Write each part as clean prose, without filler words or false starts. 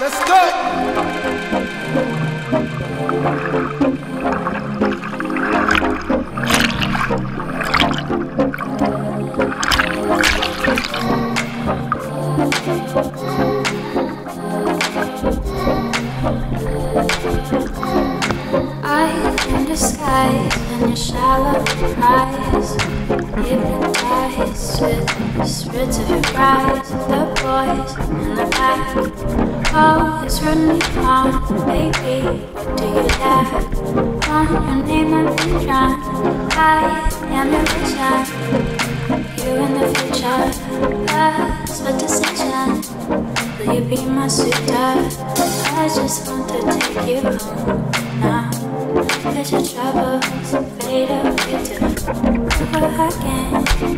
Let's go! Eyes in disguise and your shallow eyes, hypnotized with the spirits of your rise. The boys in the back, always running on, baby. What do you lack? On your name I've been drawn. I am your vision, you in the future. That's the decision. Will you be my suitor? I just want to take you home now. Let your troubles fade away to over again.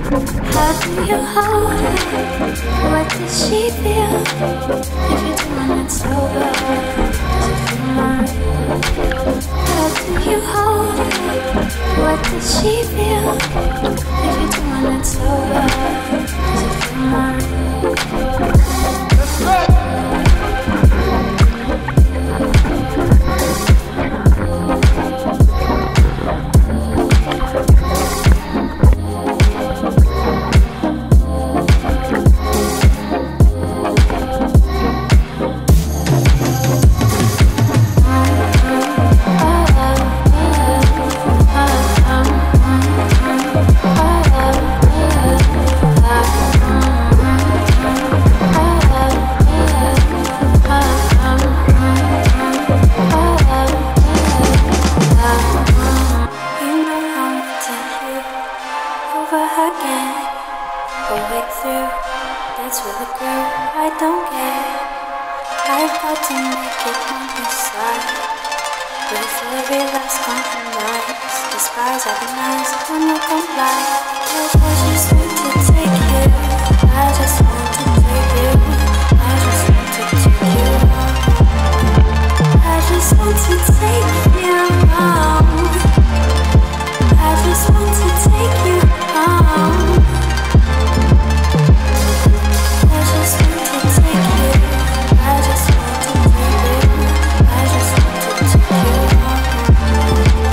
How do you hold her? What does she feel? If you're doing it sober, does it feel more real? How do you hold her? What does she feel? If you're doing it sober, does it feel more real? Let's go!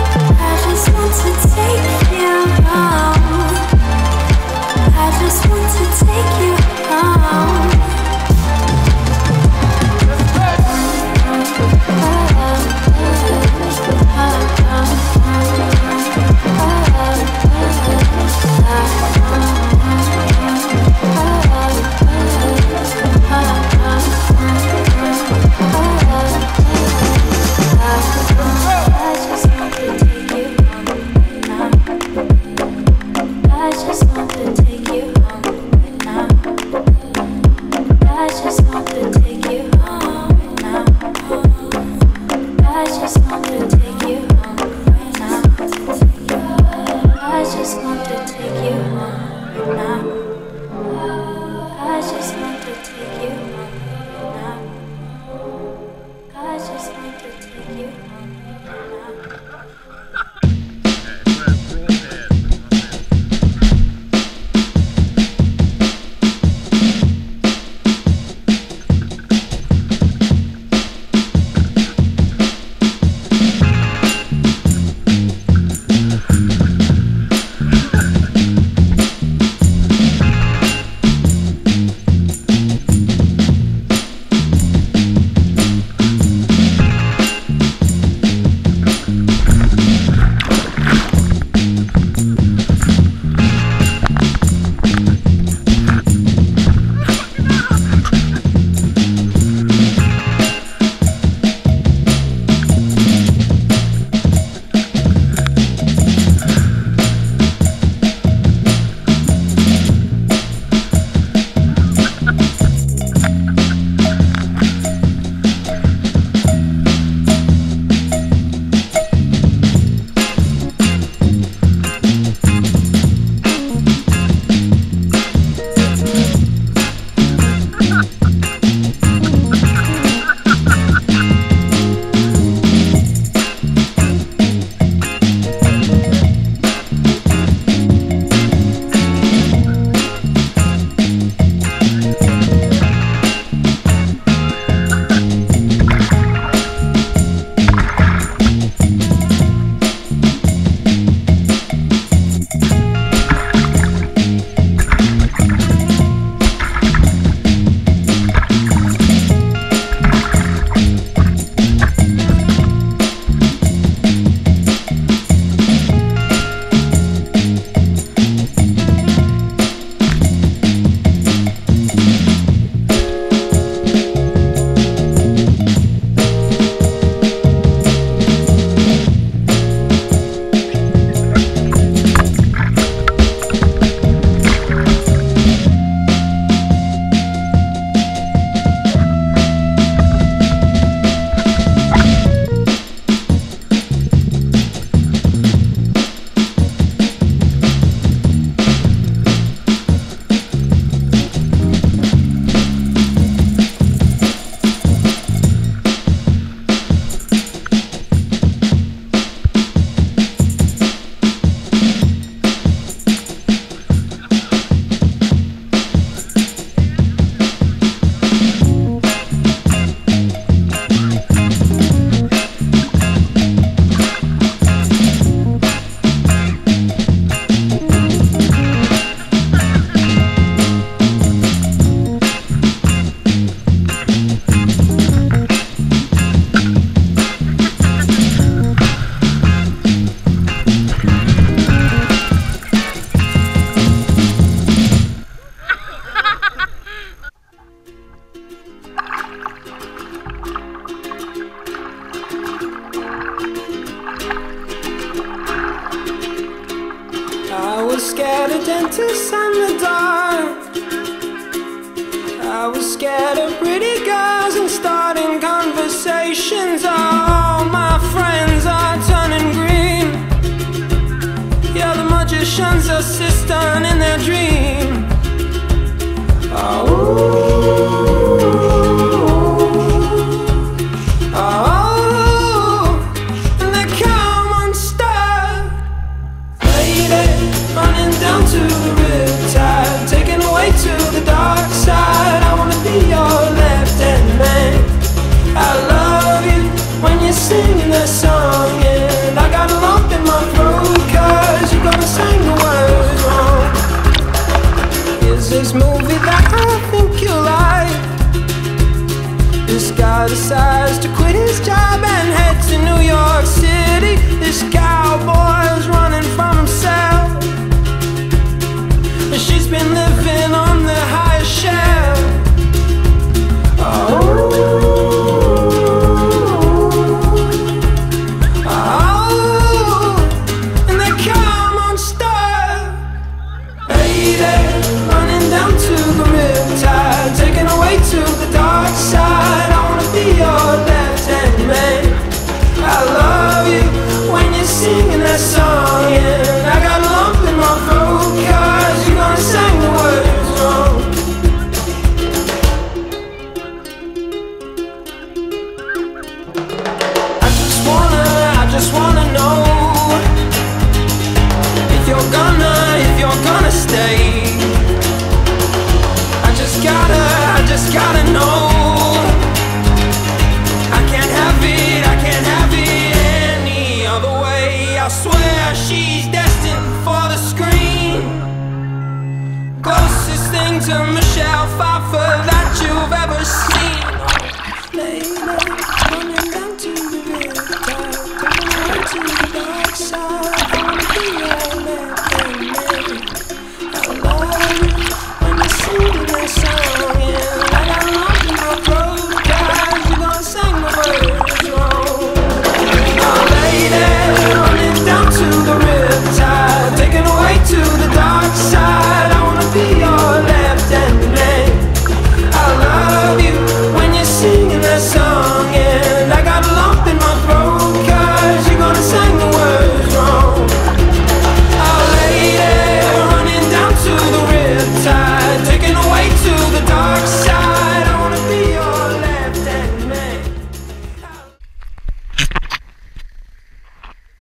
I just want I was scared of pretty girls and starting conversations. All my friends are turning green. Yeah, the magician's assistant in their dream. Running down to the riptide, taken away to the dark side. I wanna be your left-hand man. I love you when you're singing that song, and I got a lump in my throat 'cause you're gonna sing the words wrong. Here's this movie that I think you like. This guy decides to quit his job and head to New York City. This cowboy's running from himself. She's been living on the highest shelf. And they come unstuck. Lady, running down to the riptide, taken away to the dark side. I wanna be your left-hand man. I love you when you're singing that song, and I got a lump in my throat 'cause you're gonna sing the words wrong. I just wanna know if you're gonna stay. I just gotta know. I can't have it any other way. I swear she's destined for the screen. Closest thing to Michelle Pfeiffer that you've ever seen. Lady, running down to the riptide, coming out to the dark side.